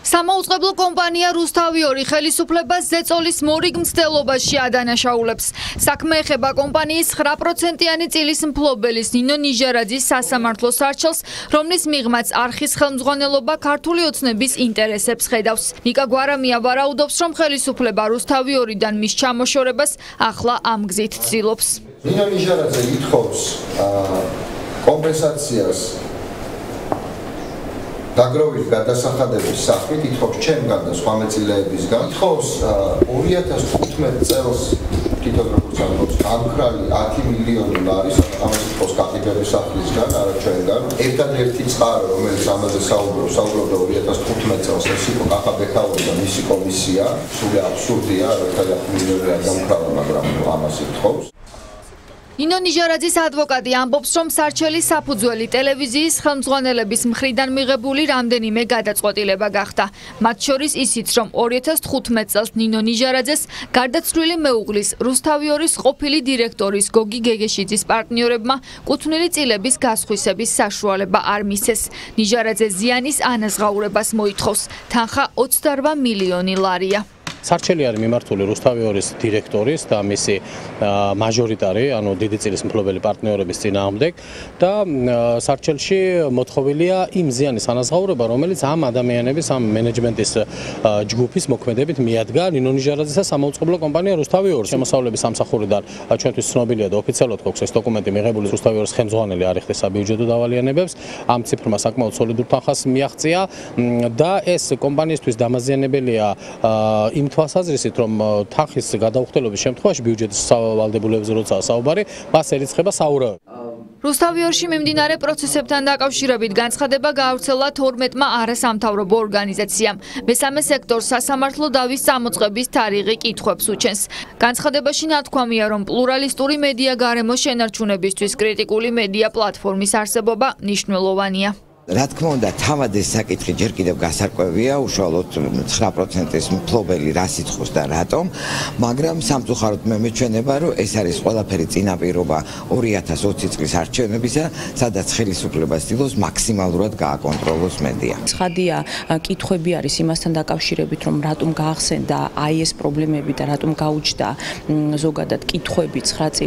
Სამაუწყებლო კომპანია რუსთავი 2 ხელისუფლებას ზეწოლის მორიგ მცდელობაში ადანაშაულებს. საქმე ეხება კომპანიის 9%-იანი წილის მფლობელის ნინო ნიჟარაძის სასამართლოს არჩევს, რომლის მიღმაც არხის ხელმძღვანელობა ქართული ოცნების ინტერესებს ხედავს. ნიკა გვარამია ვარაუდობს, რომ ხელისუფლება რუსთავი 2-დან მის ჩამოშორებას ახლა ამ გზით ცდილობს. ნინო ნიჟარაძე ითხოვს კომპენსაციას დაგროვილი გადასახადების სახით, ითხოვს ჩემგან და სხვა მეწილეებისგან, ითხოვს 2015 წელს თვითონ როგორც ამბობს, გამქრალი 10 მილიონი ლარის, ამას ითხოვს კაპიტალის სახლისგან, არა ჩვენგან. ერთადერთი წყარო, რომელიც ამაზე საუბრობდა 2015 წელს, ეს იყო კახა ბექაური და მისი კომისია, სულ აბსურდია, რომ 10 მილიონი არ გამქრალა, მაგრამ ამას ითხოვს. ნინო ნიჟარაძის ადვოკატი ამბობს, რომ სარჩელი საფუძველი ტელევიზიის ხელმძღვანელების მხრიდან მიღებული რამდენიმე გადაწყვეტილება გახდა. მათ შორის ისიც, რომ 2015 წელს ნინო ნიჟარაძეს გარდაცვლილი მეუღლის რუსთავი 2-ის ყოფილი დირექტორის გოგი გეგეშიძის პარტნიორებმა კუთვნილი წილების გასხვისების საშუალება არ მისცეს. ნიჟარაძე ზიანის ანაზღაურებას მოითხოვს. თანხა 28 მილიონი ლარია. სარჩელი არის მიმართული რუსთავი 2-ის დირექტორის და მისი მაჟორიტარი, ანუ დიდი წილის მფლობელი პარტნიორების წინააღმდეგ და სარჩელში მოთხოვილია იმ ზიანის ანაზღაურება, რომელიც ამ ადამიანების, ამ მენეჯმენტის ჯგუფის მოქმედებით მიადგა ნინო ნიჟარაძეს და სამაუწყებლო კომპანია რუსთავი 2-ს. შემოსავლების სამსახურიდან ჩვენთვის ცნობილია და ოფიციალურად გვაქვს ეს დოკუმენტი მიღებული რუსთავი 2-ის ხელმძღვანელი არ იხდეს საბიუჯეტო დავალიანებებს. ამ ციფრმა საკმაოდ სოლიდურ თანხას მიაღწია და ეს კომპანიისთვის დამაზიანებელია იმ თვალსაზრისით, რომ თანხის გადაუხდელობის შემთხვევაში ბიუჯეტის ვალდებულებებზე როდესაც საუბარი, მას ერიცხება საურავი. რუსთავი 2-ში მიმდინარე პროცესებთან დაკავშირებით განცხადება გაავრცელა 12-მა არასამთავრობო ორგანიზაციამ. მესამე სექტორს სასამართლო დავის წამოწყების თარიღი კითხვებს უჩენს. განცხადებაში ნათქვამია, რომ პლურალისტური მედია გარემოს შენარჩუნებისთვის კრიტიკული მედია პლატფორმის არსებობა მნიშვნელოვანია. რა თქმა უნდა, თავად ეს საკითხი ჯერ კიდევ გასარკვევია, უშუალოდ 9%-ის მფლობელი რას ითხოვს და რატომ, მაგრამ სამწუხაროდ მე მეჩვენება, რომ ეს არის ყველაფერი წინაპირობა 2020 წლის არჩევნებისა, სადაც ხელისუფლება ცდილობს მაქსიმალურად გააკონტროლოს მედია. ცხადია, კითხვები არის იმასთან დაკავშირებით, რომ რატომ გაახსენდა აი ეს პრობლემები და რატომ გაუჩნდა ზოგადად კითხვები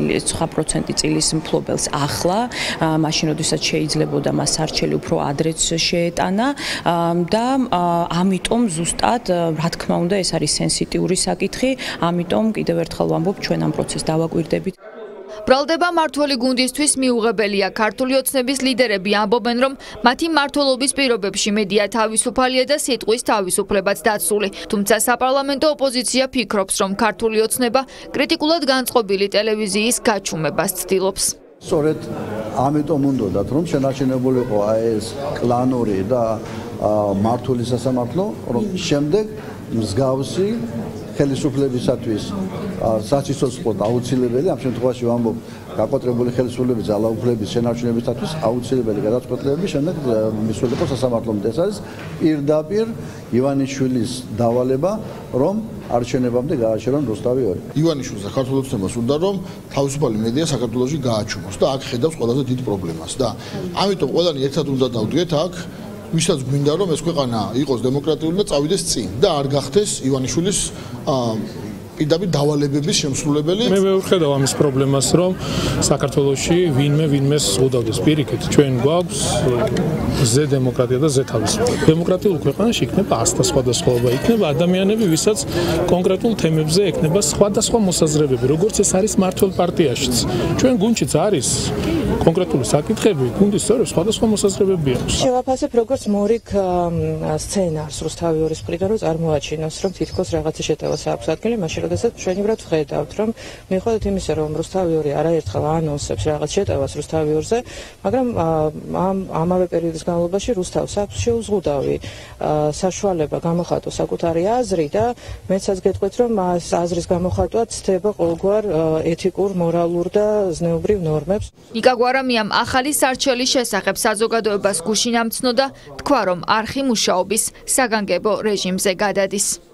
9% წილის მფლობელს ახლა, მაშინ როდესაც შეიძლებოდა მას სარჩელი უფრო ადრეც შეეტანა და ამიტომ ზუსტად, რა თქმა უნდა, ეს არის სენსიტიური საკითხი, ამიტომ კიდევ ერთხელ ვამბობ, ჩვენ ამ პროცესს დავაკვირდებით. ბრალდება მმართველი გუნდისთვის მიუღებელია. ქართული ოცნების ლიდერები ამბობენ, რომ მათი მმართველობის პირობებში მედია თავისუფალია და სიტყვის თავისუფლებაც დაცული. თუმცა საპარლამენტო ოპოზიცია ფიქრობს, რომ ქართული ოცნება კრიტიკულად განწყობილი ტელევიზიის გაჩუმებას ცდილობს. სწორედ ამიტომ უნდათ, რომ შენარჩუნებულიყო ეს კლანური და მართული სასამართლო, რომ შემდეგ მსგავსი ხელისუფლებისათვის საციცოცხლო აუცილებელი, ამ შემთხვევაში ვამბობ, გაკოტრებული ხელისუფლების ძალაუფლების შენარჩუნებისათვის აუცილებელი გადაწყვეტილებები შემდეგ მისულიყო სასამართლომდე. ეს არის პირდაპირ ივანიშვილის დავალება, რომ არჩევნებამდე გააჩერონ რუსთავი 2. ივანიშვილს და ქართულ ოცნებას უნდა, რომ თავისუფალი მედია საქართველოში გააჩუმოს და აქ ხედავს ყველაზე დიდ პრობლემას და ამიტომ ყველანი ერთად უნდა დავდგეთ აქ, ვისაც გვინდა, რომ ეს ქვეყანა იყოს დემოკრატიული და წავიდეს წინ და არ გახდეს ივანიშვილის პირდაპირ დავალებების შემსრულებელი. მე ვხედავ ამის პრობლემას, რომ საქართველოში ვინმეს უდავდეს პირიქით. ჩვენ გვაქვს ზე დემოკრატია და ზე თავისუფლება. დემოკრატიულ ქვეყანაში იქნება ასთა სხვადასხვაობა, იქნება ადამიანები, ვისაც კონკრეტულ თემებზე ექნება სხვადასხვა მოსაზრებები, როგორც ეს არის მმართველ პარტიაშიც. ჩვენ გუნდშიც არის კონკრეტული საკითხები, გუნდის წევრებს სხვადასხვა მოსაზრებები აქვს. შევაფასებ როგორც მორიგ სცენარს რუსთავი 2-ის მხრიდან, რომ წარმოაჩინოს, რომ თითქოს რაღაცა შეტევას აქვს ადგილი, მაშინ როდესაც ჩვენივრად ვხედავთ, რომ მიუხედავად იმისა, რომ რუსთავი 2 არაერთხელ ანონსებს რაღაც შეტევას რუსთავი 2-ზე, მაგრამ ამავე პერიოდის განმავლობაში რუსთავს აქვს შეუზღუდავი საშუალება გამოხატოს საკუთარი აზრი და მეცაც გეტყვით, რომ ამ აზრის გამოხატვა ცდება ყოველგვარ ეთიკურ, მორალურ და ზნეობრივ ნორმებს. ნიკა გვარამიამ ახალი სარჩელის შესახებ საზოგადოებას გუშინ ამცნო და თქვა, რომ არხი მუშაობის საგანგებო რეჟიმზე გადადის.